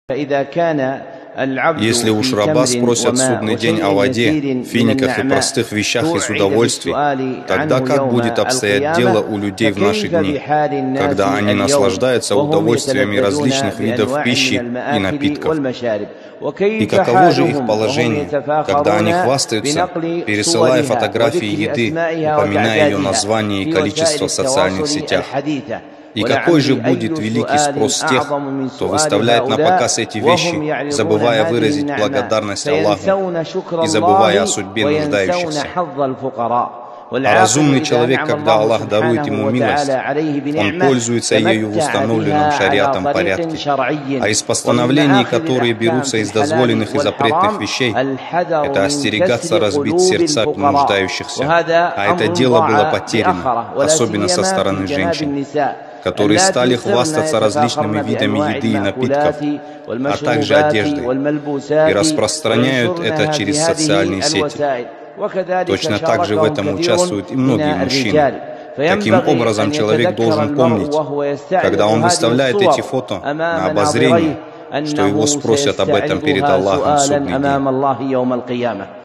Если уж раба спросят в судный день о воде, финиках и простых вещах из удовольствий, тогда как будет обстоять дело у людей в наши дни, когда они наслаждаются удовольствиями различных видов пищи и напитков? И каково же их положение, когда они хвастаются, пересылая фотографии еды, упоминая ее название и количество в социальных сетях? И какой же будет великий спрос тех, кто выставляет на показ эти вещи, забывая выразить благодарность Аллаху и забывая о судьбе нуждающихся? А разумный человек, когда Аллах дарует ему милость, он пользуется ею в установленном шариатом порядке. А из постановлений, которые берутся из дозволенных и запретных вещей, это остерегаться разбить сердца нуждающихся. А это дело было потеряно, особенно со стороны женщин, которые стали хвастаться различными видами еды и напитков, а также одеждой, и распространяют это через социальные сети. Точно так же в этом участвуют и многие мужчины. Таким образом, человек должен помнить, когда он выставляет эти фото на обозрение, что его спросят об этом перед Аллахом в судный день.